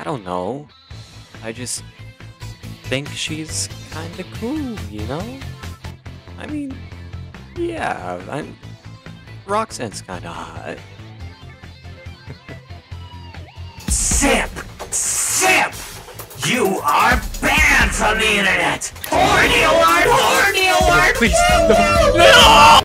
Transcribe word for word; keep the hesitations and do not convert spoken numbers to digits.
I don't know. I just think she's kinda cool, you know? I mean, yeah, I'm... Roxanne's kinda hot. Simp! Simp! You are banned from the internet! Horny alert! Horny alert! Please, no! No!